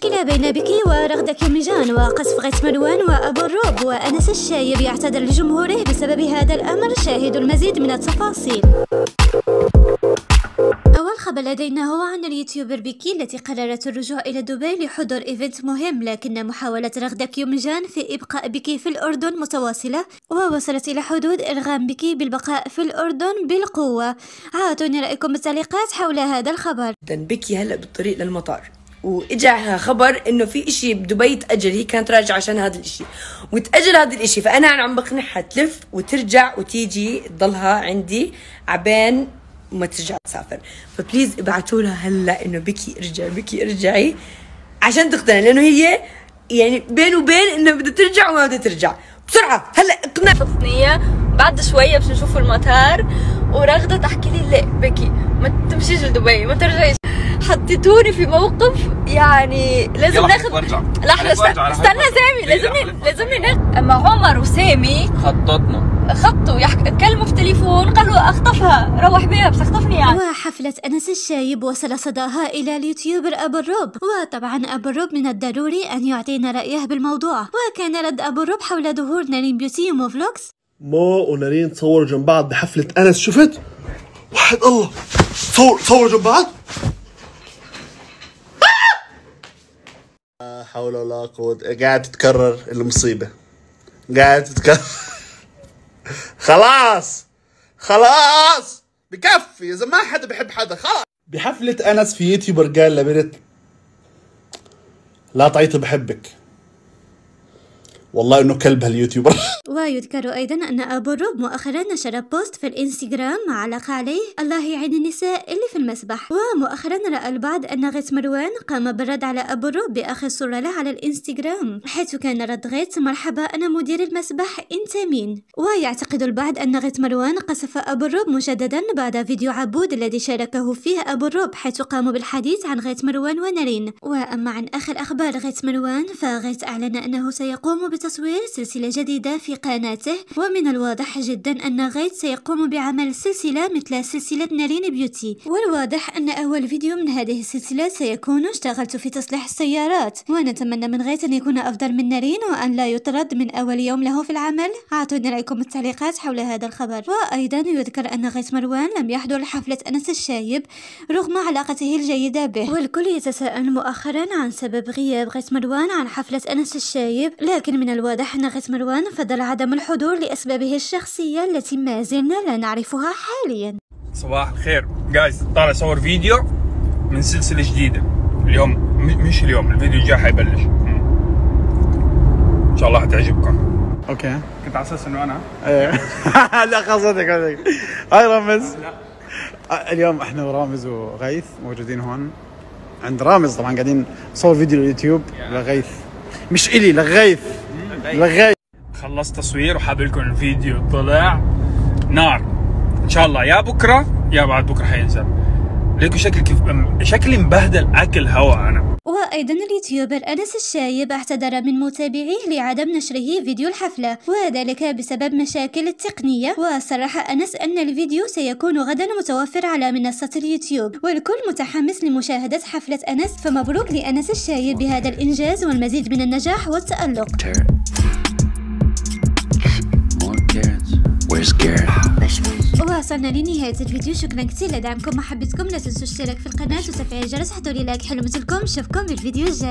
مشكلة بين بكي ورغدة كيميجان وقصف غيث مروان وأبو الروب، وأنس الشايب يعتذر لجمهوره بسبب هذا الأمر. شاهدوا المزيد من التفاصيل. أول خبر لدينا هو عن اليوتيوبر بكي التي قررت الرجوع إلى دبي لحضور إيفنت مهم، لكن محاولة رغدة كيميجان في إبقاء بكي في الأردن متواصلة، ووصلت إلى حدود إرغام بكي بالبقاء في الأردن بالقوة. عطوني رأيكم بالتعليقات حول هذا الخبر. بكي هلأ بالطريق للمطار، واجاها خبر انه في اشي بدبي تأجل، هي كانت راجعة عشان هذا الاشي وتأجل هذا الاشي، فانا عم بقنعها تلف وترجع وتيجي تضلها عندي عبين وما ترجع تسافر. فبليز ابعتوا لها هلا انه بكي ارجعي، بكي ارجعي عشان تقتنع، لانه هي يعني بين وبين انه بدها ترجع وما بدها ترجع. بسرعة هلا اقنع. تصنية بعد شوية باش نشوف المطار، ورغدة تحكي لي لا بكي ما تمشيش لدبي ما ترجعيش. حطيتوني في موقف يعني لازم ناخذ لحظة. استنى سامي، لازمني ناخذ. اما عمر وسامي خطوا يتكلموا في التليفون، قالوا اخطفها روح بيها، بس اخطفني يعني. وحفلة أنس الشايب وصل صداها إلى اليوتيوبر أبو الروب، وطبعا أبو الروب من الضروري أن يعطينا رأيه بالموضوع. وكان رد أبو الروب حول ظهور نارين بيوتي مو فلوكس. مو ونارين تصوروا جنب بعض بحفلة أنس. شفت؟ وحد الله، تصوروا جنب بعض. لا حول ولا قوة. قاعد تتكرر المصيبة، قاعد تتكرر. خلاص بكفي، إذا ما حدا بحب حدا خلاص. بحفلة أنس في يوتيوبر قال لبنت لا تعيطي بحبك، والله انه كلب هاليوتيوبر. ويذكر ايضا ان ابو الروب مؤخرا نشر بوست في الانستغرام علق عليه الله يعين النساء اللي في المسبح. ومؤخرا راى البعض ان غيث مروان قام بالرد على ابو الروب باخر صوره له على الانستغرام، حيث كان رد غيث مرحبا انا مدير المسبح انت مين. ويعتقد البعض ان غيث مروان قصف ابو الروب مجددا بعد فيديو عبود الذي شاركه فيه ابو الروب، حيث قاموا بالحديث عن غيث مروان ونارين. واما عن اخر اخبار غيث مروان، فغيث اعلن انه سيقوم بتصوير سلسلة جديدة في قناته، ومن الواضح جدا أن غيث سيقوم بعمل سلسلة مثل سلسلة نارين بيوتي. والواضح أن أول فيديو من هذه السلسلة سيكون اشتغلت في تصليح السيارات، ونتمنى من غيث أن يكون أفضل من نارين وأن لا يطرد من أول يوم له في العمل. أعطوني رأيكم التعليقات حول هذا الخبر. وأيضا يذكر أن غيث مروان لم يحضر حفلة أنس الشايب رغم علاقته الجيدة به، والكل يتساءل مؤخرا عن سبب غياب غيث مروان عن حفلة أنس الشايب، لكن من الواضح أن غيث مروان فضل عدم الحضور لأسبابه الشخصية التي ما زلنا لا نعرفها حاليا. صباح الخير جايز، طالع صور فيديو من سلسلة جديدة اليوم، مش اليوم، الفيديو الجاي حيبلش إن شاء الله حتعجبكم. اوكي كنت على أساس إنه أنا لا قصدك هاي رامز. اليوم احنا ورامز وغيث موجودين هون عند رامز، طبعا قاعدين نصور فيديو لليوتيوب لغيث، مش إلي، لغيث. خلصت تصوير وحاب لكم الفيديو طلع نار ان شاء الله، يا بكره يا بعد بكره حينزل ليكم. شكلي مبهدل اكل هوا انا. وأيضا اليوتيوبر أنس الشايب اعتذر من متابعيه لعدم نشره فيديو الحفلة، وذلك بسبب مشاكل التقنية. وصرح أنس أن الفيديو سيكون غدا متوفر على منصة اليوتيوب، والكل متحمس لمشاهدة حفلة أنس. فمبروك لأنس الشايب بهذا الإنجاز والمزيد من النجاح والتألق. وصلنا لنهاية الفيديو، شكرا كثير لدعمكم ومحبتكم. لا تنسوا الاشتراك في القناة وتفعيل الجرس، حطوا لي لايك حلو مثلكم. نشوفكم بالفيديو الجاي.